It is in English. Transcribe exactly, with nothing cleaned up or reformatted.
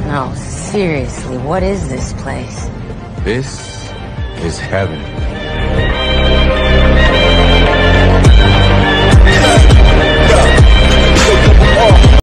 No, seriously, what is this place? This is heaven.